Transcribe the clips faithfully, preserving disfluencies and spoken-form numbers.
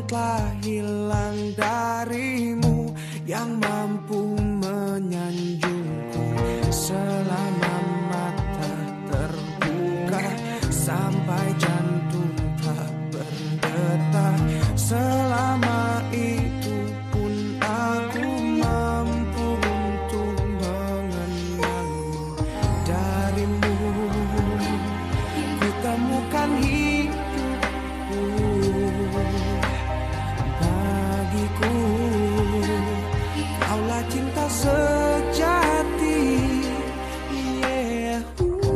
telah hilang darimu, yang mampu menyanjungku selama mata terbuka, sampai jantung tak berdetak. Selama itu pun aku mampu untuk mengenalmu. Darimu ku temukan hidupku, bagiku kaulah cinta sejati. Yeah.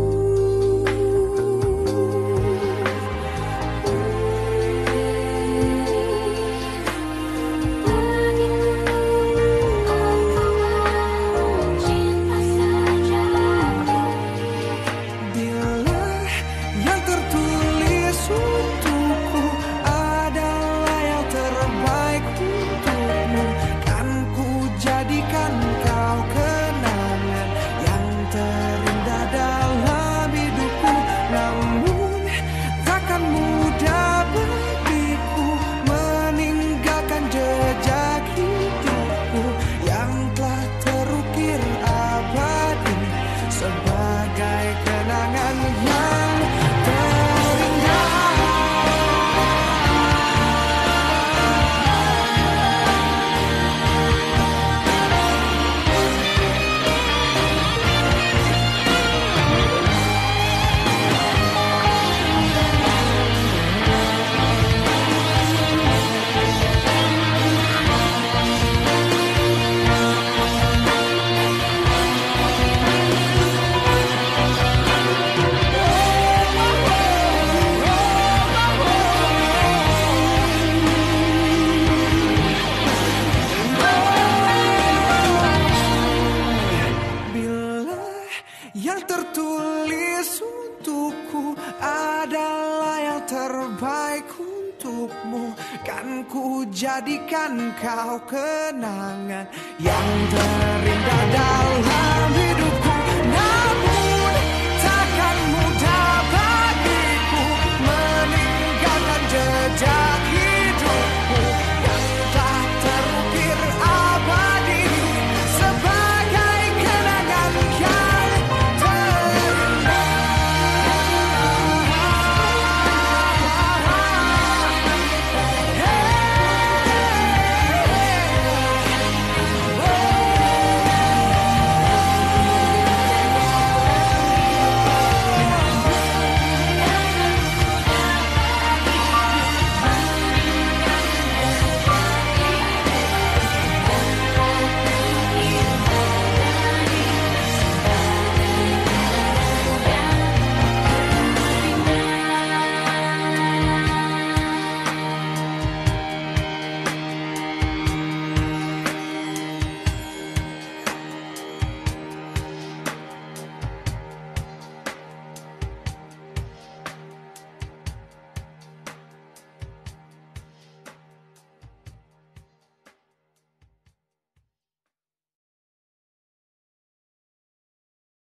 Yang tertulis untukku adalah yang terbaik untukmu, kan ku jadikan kau kenangan yang terindah dalam hidupku.